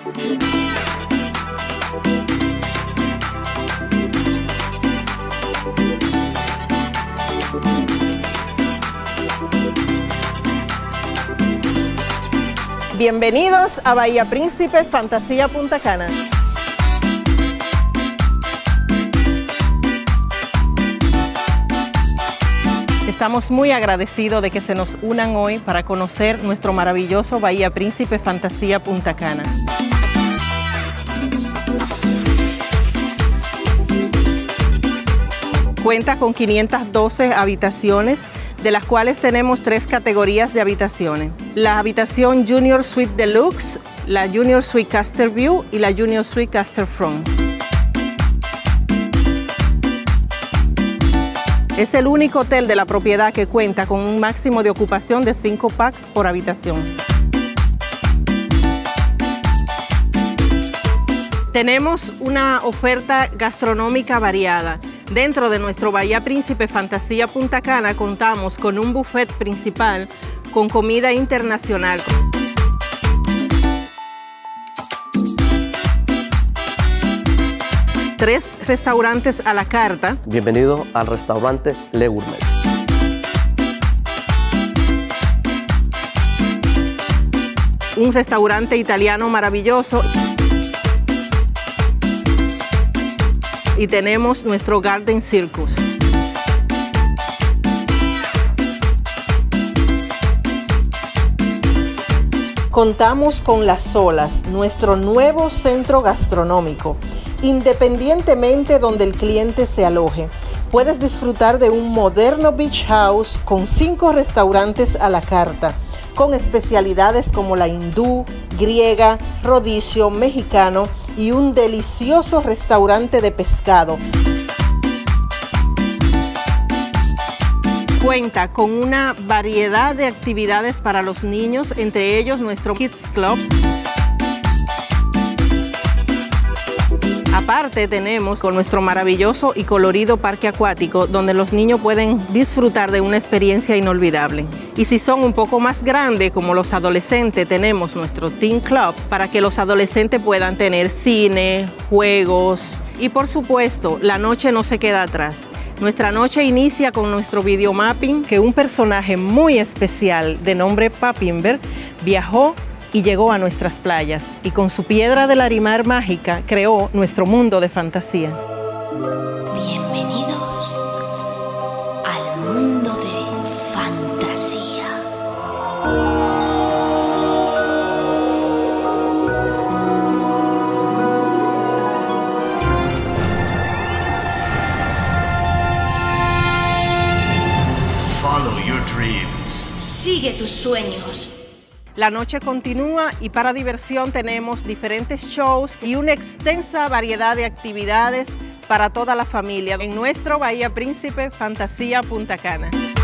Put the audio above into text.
Bienvenidos a Bahía Príncipe Fantasía Punta Cana. Estamos muy agradecidos de que se nos unan hoy para conocer nuestro maravilloso Bahía Príncipe Fantasía Punta Cana. Cuenta con 512 habitaciones, de las cuales tenemos 3 categorías de habitaciones. La habitación Junior Suite Deluxe, la Junior Suite Caster View y la Junior Suite Caster Front. Es el único hotel de la propiedad que cuenta con un máximo de ocupación de 5 packs por habitación. Tenemos una oferta gastronómica variada. Dentro de nuestro Bahía Príncipe Fantasía Punta Cana contamos con un buffet principal con comida internacional. Tres restaurantes a la carta. Bienvenido al restaurante Le Gourmet. Un restaurante italiano maravilloso. Y tenemos nuestro Garden Circus. Contamos con Las Olas, nuestro nuevo centro gastronómico. Independientemente donde el cliente se aloje, puedes disfrutar de un moderno beach house con 5 restaurantes a la carta, con especialidades como la hindú, griega, rodicio, mexicano y un delicioso restaurante de pescado. Cuenta con una variedad de actividades para los niños, entre ellos nuestro Kids Club. Aparte tenemos con nuestro maravilloso y colorido parque acuático donde los niños pueden disfrutar de una experiencia inolvidable. Y si son un poco más grandes como los adolescentes, tenemos nuestro Teen Club para que los adolescentes puedan tener cine, juegos y por supuesto la noche no se queda atrás. Nuestra noche inicia con nuestro video mapping, que un personaje muy especial de nombre Papinberg viajó y llegó a nuestras playas y con su piedra de Larimar mágica creó nuestro mundo de fantasía. Bienvenidos al mundo de fantasía. Follow your dreams. Sigue tus sueños. La noche continúa y para diversión tenemos diferentes shows y una extensa variedad de actividades para toda la familia en nuestro Bahía Príncipe Fantasía Punta Cana.